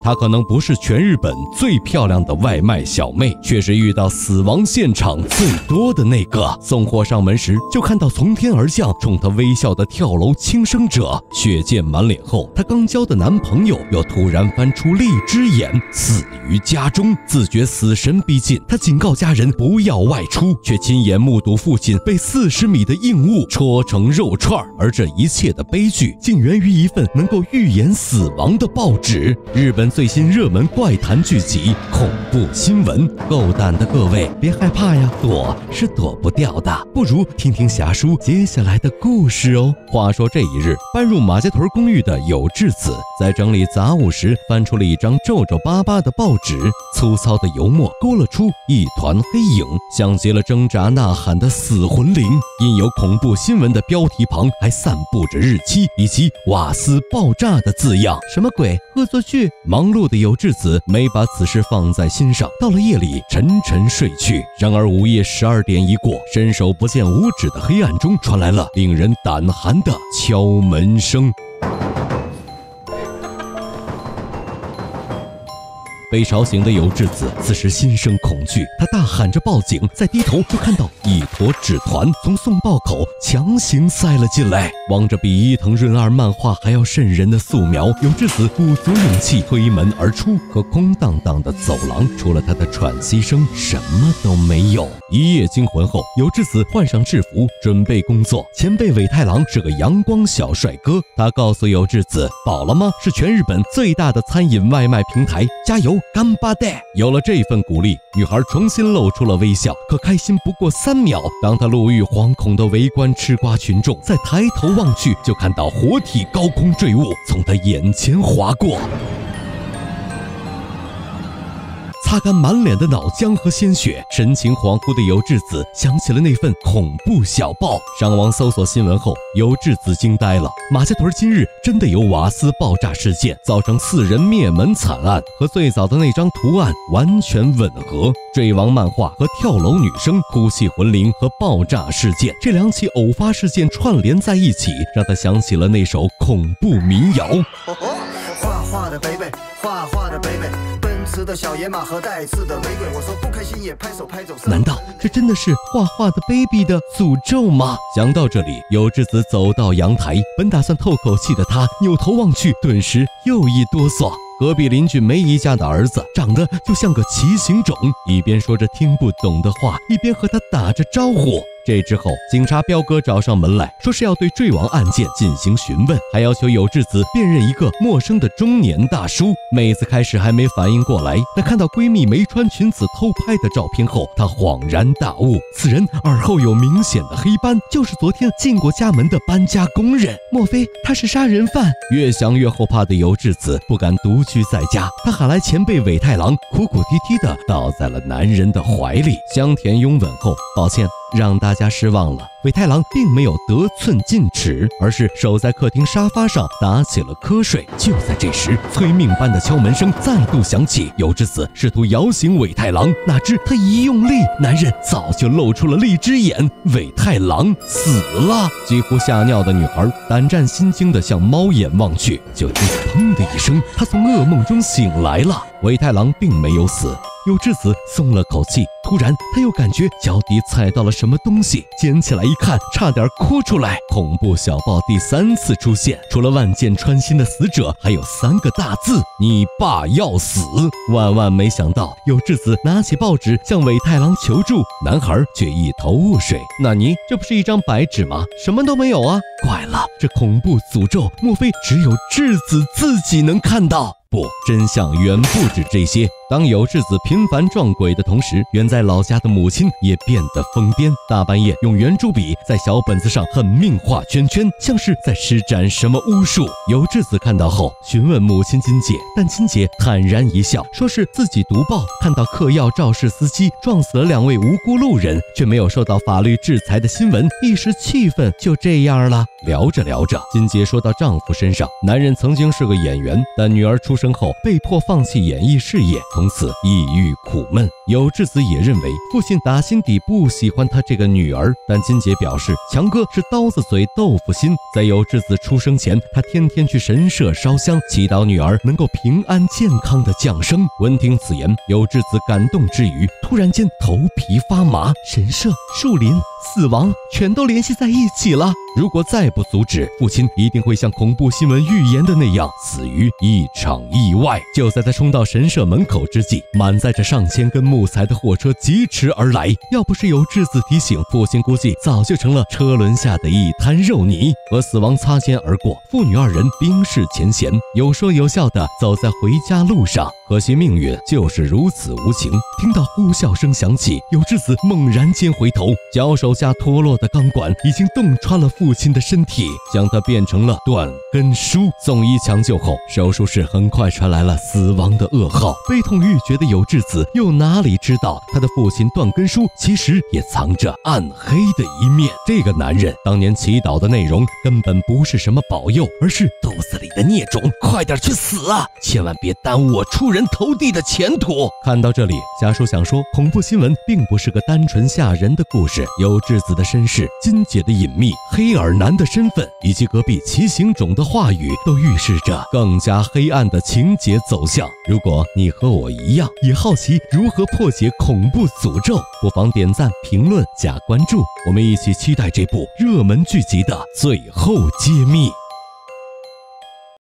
她可能不是全日本最漂亮的外卖小妹，却是遇到死亡现场最多的那个。送货上门时，就看到从天而降冲她微笑的跳楼轻生者，血溅满脸后，她刚交的男朋友又突然翻出荔枝眼，死于家中。自觉死神逼近，她警告家人不要外出，却亲眼目睹父亲被40米的硬物戳成肉串。而这一切的悲剧，竟源于一份能够预言死亡的报纸——日本最新热门怪谈剧集《恐怖新闻》。够胆的各位，别害怕呀，躲是躲不掉的，不如听听侠叔接下来的故事哦。话说这一日，搬入马家屯公寓的有志子在整理杂物时，翻出了一张皱皱巴巴的报纸，粗糙的油墨勾勒出一团黑影，像极了挣扎呐喊的死魂灵。印有恐怖新闻的标题旁还散布着日期以及瓦斯爆炸的字样。什么鬼？恶作剧！忙碌的有志子没把此事放在心上，到了夜里沉沉睡去。然而午夜12点一过，伸手不见五指的黑暗中传来了令人胆寒的敲门声。被吵醒的有志子此时心生恐惧，他大喊着报警，再低头就看到一坨纸团从送报口强行塞了进来。望着比伊藤润二漫画还要瘆人的素描，有志子鼓足勇气推门而出，可空荡荡的走廊除了他的喘息声什么都没有。一夜惊魂后，有志子换上制服准备工作。前辈尾太郎是个阳光小帅哥，他告诉有志子，饱了吗？是全日本最大的餐饮外卖平台，加油干巴爹！有了这份鼓励，女孩重新露出了微笑。可开心不过3秒，当她路遇惶恐的围观吃瓜群众，再抬头望去，就看到活体高空坠物从她眼前划过。擦干满脸的脑浆和鲜血，神情恍惚的有志子想起了那份恐怖小报。上网搜索新闻后，有志子惊呆了。马家屯今日真的有瓦斯爆炸事件，造成4人灭门惨案，和最早的那张图案完全吻合。坠亡漫画和跳楼女生、哭泣魂灵和爆炸事件，这2起偶发事件串联在一起，让他想起了那首恐怖民谣。 画画的贝贝，画画的贝贝，奔驰的小野马和带刺的玫瑰。我说不开心也拍手拍走。 难道这真的是画画的 baby 的诅咒吗？想到这里，有志子走到阳台，本打算透口气的他扭头望去，顿时又一哆嗦。隔壁邻居梅姨家的儿子长得就像个畸形种，一边说着听不懂的话，一边和他打着招呼。这之后，警察彪哥找上门来，说是要对坠亡案件进行询问，还要求有志子辨认一个陌生的中年大叔。妹子开始还没反应过来，但看到闺蜜没穿裙子偷拍的照片后，她恍然大悟，此人耳后有明显的黑斑，就是昨天进过家门的搬家工人。莫非他是杀人犯？越想越后怕的有志子不敢独居在家，他喊来前辈尾太郎，哭哭啼啼地倒在了男人的怀里，香甜拥吻后，抱歉让大家失望了。尾太郎并没有得寸进尺，而是守在客厅沙发上打起了瞌睡。就在这时，催命般的敲门声再度响起，有志子试图摇醒尾太郎，哪知他一用力，男人早就露出了荔枝眼，尾太郎死了。几乎吓尿的女孩胆战心惊地向猫眼望去，就听砰的一声，她从噩梦中醒来了。尾太郎并没有死。有志子松了口气，突然他又感觉脚底踩到了什么东西，捡起来一看，差点哭出来。恐怖小报第3次出现，除了万箭穿心的死者，还有3个大字：你爸要死。万万没想到，有志子拿起报纸向尾太郎求助，男孩却一头雾水。纳尼？这不是一张白纸吗？什么都没有啊！怪了，这恐怖诅咒莫非只有志子自己能看到？不，真相远不止这些。当有志子频繁撞鬼的同时，远在老家的母亲也变得疯癫，大半夜用圆珠笔在小本子上狠命画圈圈，像是在施展什么巫术。有志子看到后询问母亲金姐，但金姐坦然一笑，说是自己读报看到嗑药肇事司机撞死了2位无辜路人，却没有受到法律制裁的新闻，一时气愤就这样了。聊着聊着，金姐说到丈夫身上，男人曾经是个演员，但女儿出生后被迫放弃演艺事业， 从此抑郁苦闷。有志子也认为父亲打心底不喜欢他这个女儿，但金姐表示强哥是刀子嘴豆腐心，在有志子出生前，他天天去神社烧香，祈祷女儿能够平安健康的降生。闻听此言，有志子感动之余，突然间头皮发麻，神社、树林、死亡全都联系在一起了。如果再不阻止，父亲一定会像恐怖新闻预言的那样死于一场意外。就在他冲到神社门口之际，满载着上千根木材的货车疾驰而来，要不是有志子提醒，父亲估计早就成了车轮下的一滩肉泥，和死亡擦肩而过。父女二人冰释前嫌，有说有笑地走在回家路上。可惜命运就是如此无情，听到呼啸声响起，有志子猛然间回头，脚手下脱落的钢管已经洞穿了父亲的身体，将他变成了断根叔。送医抢救后，手术室很快传来了死亡的噩耗。悲痛欲绝的有志子又哪里知道，他的父亲断根叔其实也藏着暗黑的一面。这个男人当年祈祷的内容根本不是什么保佑，而是肚子里的孽种，快点去死啊！千万别耽误我出人头地的前途。看到这里，家叔想说，恐怖新闻并不是个单纯吓人的故事，有志子的身世、金姐的隐秘、黑耳男的身份，以及隔壁骑行种的话语，都预示着更加黑暗的情节走向。如果你和我一样，也好奇如何破解恐怖诅咒，不妨点赞、评论、加关注，我们一起期待这部热门剧集的最后揭秘。